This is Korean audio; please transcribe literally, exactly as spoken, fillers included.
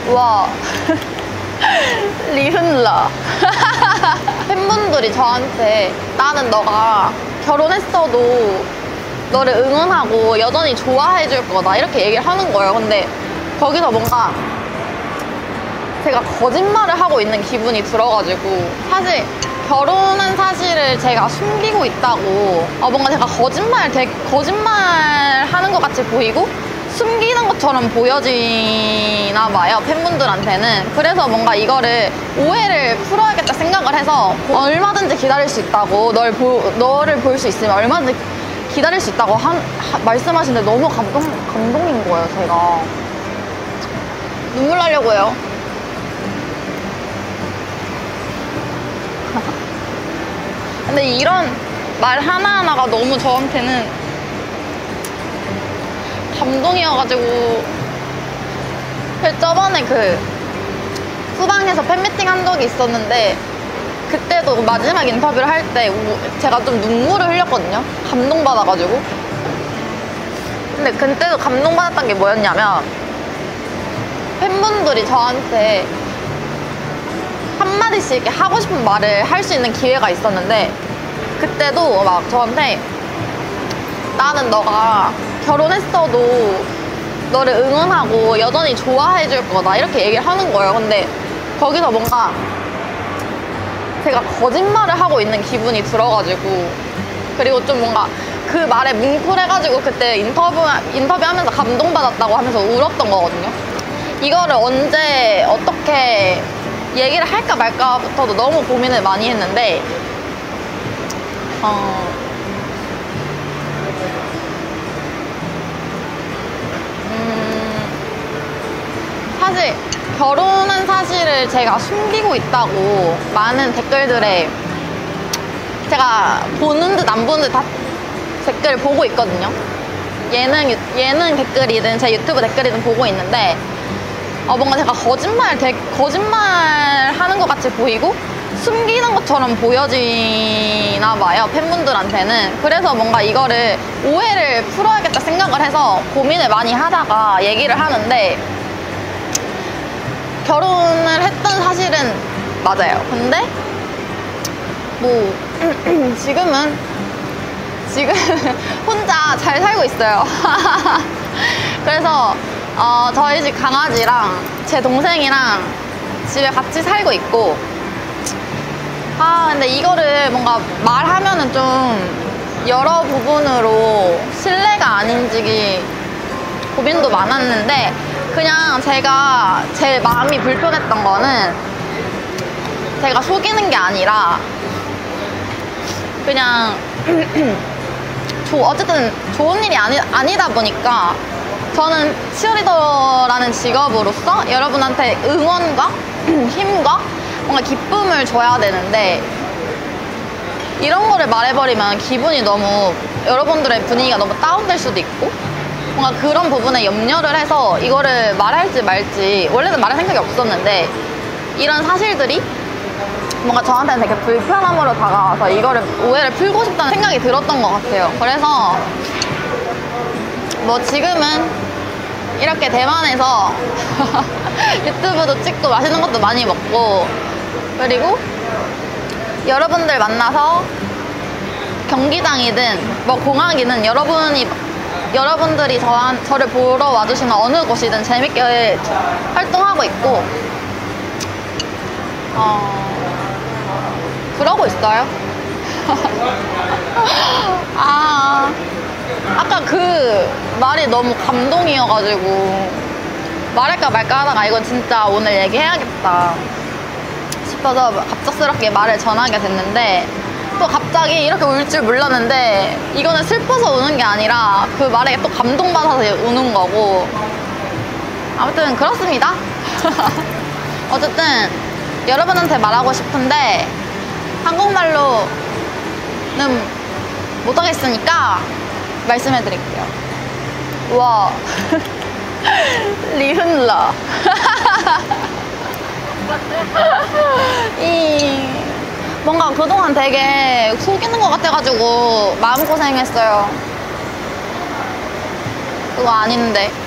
와 리흔라 팬분들이 저한테 나는 너가 결혼했어도 너를 응원하고 여전히 좋아해줄 거다 이렇게 얘기를 하는 거예요. 근데 거기서 뭔가 제가 거짓말을 하고 있는 기분이 들어가지고, 사실 결혼한 사실을 제가 숨기고 있다고 어, 뭔가 제가 거짓말 되게 거짓말 하는 것 같이 보이고 숨기는 것처럼 보여지나 봐요, 팬분들한테는. 그래서 뭔가 이거를 오해를 풀어야겠다 생각을 해서 얼마든지 기다릴 수 있다고, 널 보, 너를 볼 수 있으면 얼마든지 기다릴 수 있다고 한, 하, 말씀하시는데 너무 감동, 감동인 거예요. 제가 눈물 나려고 해요. 근데 이런 말 하나하나가 너무 저한테는 감동이어가지고, 저번에 그 후방에서 팬미팅 한 적이 있었는데 그때도 마지막 인터뷰를 할 때 제가 좀 눈물을 흘렸거든요. 감동받아가지고. 근데 그때도 감동받았던 게 뭐였냐면, 팬분들이 저한테 한마디씩 이렇게 하고 싶은 말을 할 수 있는 기회가 있었는데, 그때도 막 저한테 나는 너가 결혼했어도 너를 응원하고 여전히 좋아해줄 거다 이렇게 얘기를 하는 거예요. 근데 거기서 뭔가 제가 거짓말을 하고 있는 기분이 들어가지고, 그리고 좀 뭔가 그 말에 뭉클해가지고 그때 인터뷰, 인터뷰하면서 감동받았다고 하면서 울었던 거거든요. 이거를 언제 어떻게 얘기를 할까 말까부터도 너무 고민을 많이 했는데, 어... 음... 사실 결혼한 사실을 제가 숨기고 있다고 많은 댓글들에, 제가 보는 듯 안 보는 듯 다 댓글 보고 있거든요. 예능, 예능 댓글이든 제 유튜브 댓글이든 보고 있는데, 어, 뭔가 제가 거짓말, 되게 거짓말 하는 것 같이 보이고 숨기는 것처럼 보여지나 봐요, 팬분들한테는. 그래서 뭔가 이거를 오해를 풀어야겠다 생각을 해서 고민을 많이 하다가 얘기를 하는데, 결혼을 했던 사실은 맞아요. 근데 뭐 지금은 지금 혼자 잘 살고 있어요. 그래서 어, 저희 집 강아지랑 제 동생이랑 집에 같이 살고 있고, 아 근데 이거를 뭔가 말하면은 좀 여러 부분으로 신뢰가 아닌지 고민도 많았는데, 그냥 제가 제 마음이 불편했던 거는 제가 속이는 게 아니라 그냥 조, 어쨌든 좋은 일이 아니, 아니다 보니까 저는 치어리더라는 직업으로서 여러분한테 응원과 힘과 뭔가 기쁨을 줘야 되는데, 이런 거를 말해버리면 기분이 너무, 여러분들의 분위기가 너무 다운될 수도 있고, 뭔가 그런 부분에 염려를 해서 이거를 말할지 말지, 원래는 말할 생각이 없었는데 이런 사실들이 뭔가 저한테는 되게 불편함으로 다가와서 이거를 오해를 풀고 싶다는 생각이 들었던 것 같아요. 그래서 뭐 지금은 이렇게 대만에서 유튜브도 찍고 맛있는 것도 많이 먹고, 그리고 여러분들 만나서 경기장이든 뭐 공항이든 여러분이 여러분들이 저, 저를 보러 와주시는 어느 곳이든 재밌게 활동하고 있고, 어, 그러고 있어요. 아, 아까 그 말이 너무 감동이어가지고 말할까 말까 하다가 이건 진짜 오늘 얘기해야겠다 싶어서 갑작스럽게 말을 전하게 됐는데, 또 갑자기 이렇게 울 줄 몰랐는데, 이거는 슬퍼서 우는 게 아니라 그 말에 또 감동받아서 우는 거고, 아무튼 그렇습니다. 어쨌든 여러분한테 말하고 싶은데 한국말로는 못하겠으니까 말씀해 드릴게요. 와 리흔라 이 뭔가 그동안 되게 속이는 것 같아가지고 마음고생했어요. 그거 아닌데.